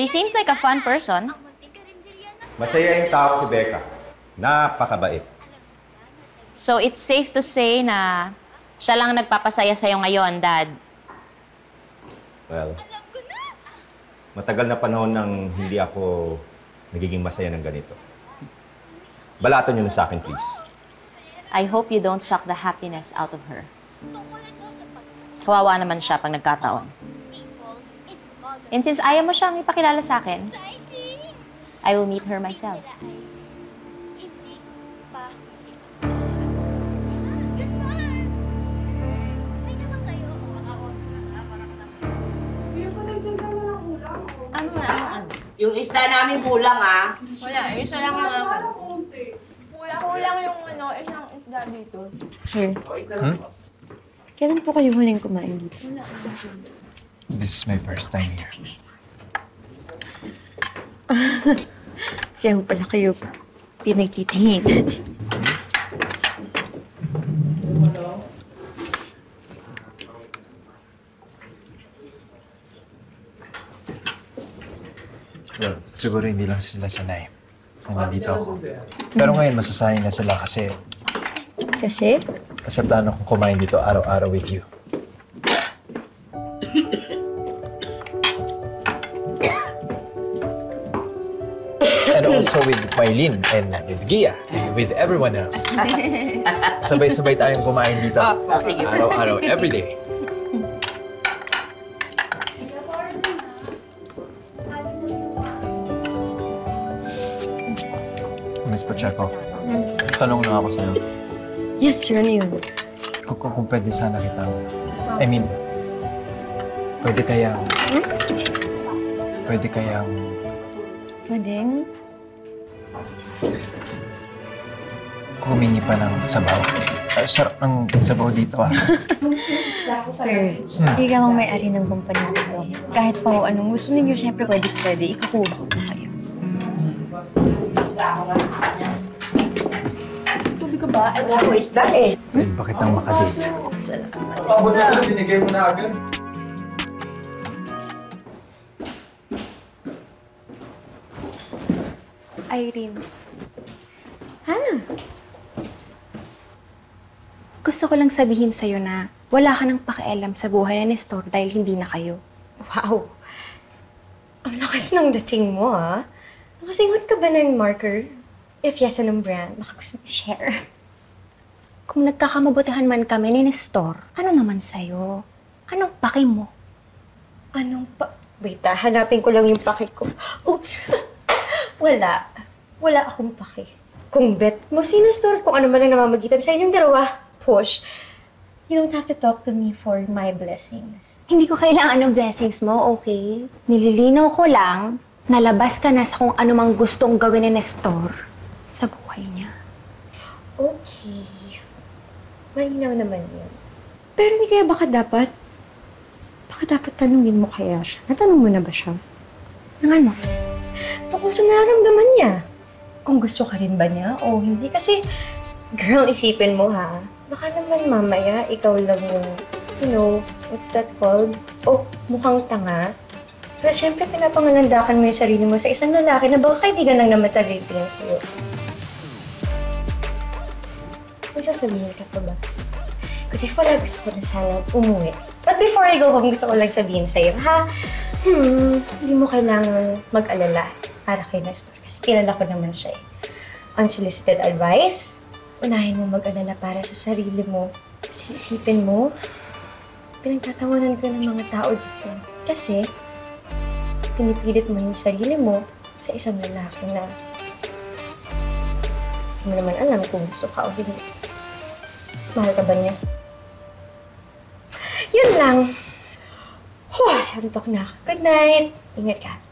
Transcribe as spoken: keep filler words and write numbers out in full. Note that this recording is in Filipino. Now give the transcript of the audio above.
She seems like a fun person. Masaya yung tao si Becca. Napakabait. So it's safe to say na siya lang nagpapasaya sa'yo ngayon, Dad. Well, matagal na panahon nang hindi ako nagiging masaya ng ganito. Balato niyo na sa akin, please. I hope you don't suck the happiness out of her. Kawawa naman siya pag nagkataon. And since ayaw mo siyang ipakilala sa akin, I will meet her myself. Ano na, ano, ano? Yung isda namin kulang, ah. Wala, isa lang ang akin. Kulang yung ano, isang isda dito. Sir, hmm? Kailan po kayo huling kumain dito? This is my first time here. Kaya mo pala kayo pinagtitingin. Well, siguro hindi lang sila sanay na nandito ako. Pero ngayon, masasanay na sila kasi... Kasi? Kasi plano kong kumain dito araw-araw with you. And also with Maylin and with Gia, and with everyone else. Sabay-sabay tayong kumain dito. Araw-araw, everyday. Miss Pacheco, tanong lang ako sa'yo. Yes, sir. Ano yun? Kung, kung, kung pwede sana kitang... I mean, pwede kayang... Hmm? Pwede kayang... Pwedeng? Humingi pa ng sabaw. Uh, sarap ng sabaw dito, ah. Sir, hmm. hindi ka mang may-ari ng kumpanya ito. Kahit pa kung anong gusto ninyo, syempre pwede-pwede. Ikukuha ko na kayo. Tubig ka ba? Ay, wala ko isda eh. Pwede pa kitang makadate. Salamat. Abot na ito, binigay mo na agad. Irene. Hannah? Gusto ko lang sabihin sa'yo na wala ka nang pakialam sa buhay na Nestor dahil hindi na kayo. Wow! Ang lakas ng dating mo, ha? Nakasingot ka ba ng marker? If yes, anong brand? Baka gusto mo share. Kung nagkakamabutihan man kami ni Nestor, ano naman sa'yo? Anong paki mo? Anong pa... Wait, ah, hanapin ko lang yung paki ko. Oops! Wala. Wala akong paki. Kung bet mo si Nestor, kung ano man ang namamagitan sa inyong dalawa, push. You don't have to talk to me for my blessings. Hindi ko kailangan ng blessings mo, okay? Nililinaw ko lang, nalabas ka na sa kung ano mang gustong gawin ni Nestor sa buhay niya. Okay. Malinaw naman yun. Pero hindi kaya baka dapat, baka dapat tanungin mo kaya siya. Natanong mo na ba siya? Ng ano? Tungkol sa nararamdaman niya. Kung gusto ka rin ba niya o hindi. Kasi, girl, isipin mo ha. Baka naman mamaya, ikaw lang yung, you know, what's that called? Oh, mukhang tanga. Kasi syempre, pinapangalandakan mo yung sarili mo sa isang lalaki na baka kaibigan lang na matagal din sa'yo. May sasabihin ka pa ba? Kasi wala, gusto ko na sanang umuwi. But before I go home, gusto ko lang sabihin sa'yo, ha? Hmm, hindi mo kailangan mag-alala para kay Nestor. Kasi kilala ko naman siya eh. Unsolicited advice, unahin mo mag-alala para sa sarili mo. Kasi isipin mo, pinagtatawanan ka ng mga tao dito. Kasi, pinipilit mo yung sarili mo sa isang lalaki na hindi mo naman alam kung gusto ka o hindi. Mahal ka ba niya? Yun lang. Huh, antok na ako. Good night. Ingat ka.